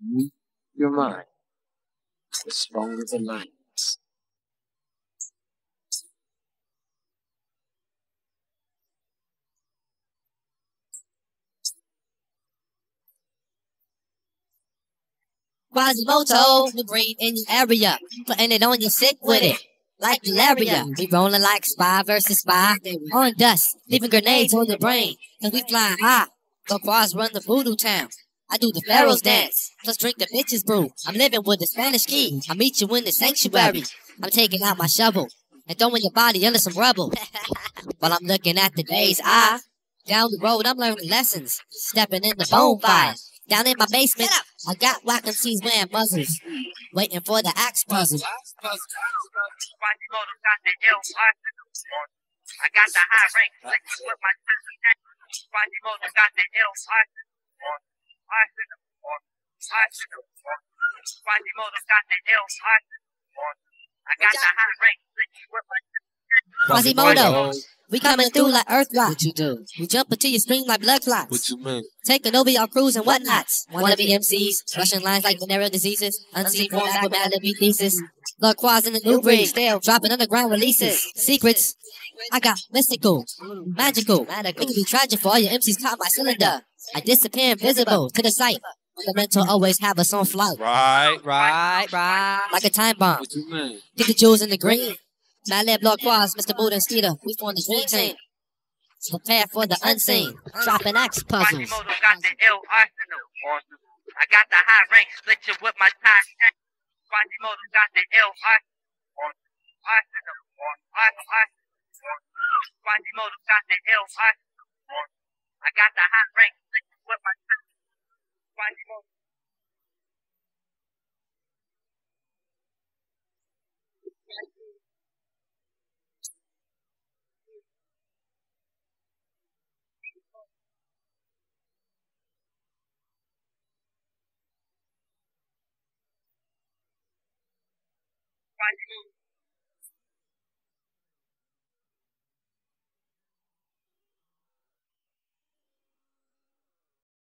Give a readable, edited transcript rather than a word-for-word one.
Your mind is strong as a lion's. Quasimoto, new breed in your area. Putting it on you sick with it. Like malaria. We rolling like spy versus spy. On dust, leaving grenades on your brain. And we flying high. The Quas run the voodoo town. I do the pharaoh's dance. Plus drink the bitches brew. I'm living with the Spanish key. I meet you in the sanctuary. I'm taking out my shovel. And throwing your body under some rubble. While I'm looking at the day's eye. Down the road, I'm learning lessons. Stepping in the bonfire. Down in my basement, I got whack MCs wearing muzzles, waiting for the axe puzzle. Quasimoto got the ill arsenal. I got the high rank flicking with my Quasimoto got the ill arsenal. Quasimoto got the ill arsenal. I got the high rank flicking with my Quasimoto, we coming through like earth rock. What you do? We jump into your screen like blood clots. What you mean? Taking over your crews and whatnots. Wanna be MCs, rushing lines like venereal diseases. Unseen forms with mad lib thesis. Lord Quas in the new breed, still dropping underground releases. Secrets, I got mystical, magical. It can be tragic for all your MCs caught my cylinder. I disappear invisible to the sight. The mental always have us on flight. Right. Like a time bomb. What you mean? Get the jewels in the green. Mad Lib, Lord Quas, Mr. Buddha and Skeeter, we form the dream team. Prepare for the unseen. Dropping axe puzzles. Quasimoto got the ill arsenal. I got the high rank switching with my time. Quasimoto got the ill arsenal. Quasimoto got the ill arsenal. I got the high rank switching with my time. Quasimoto. Quasimoto.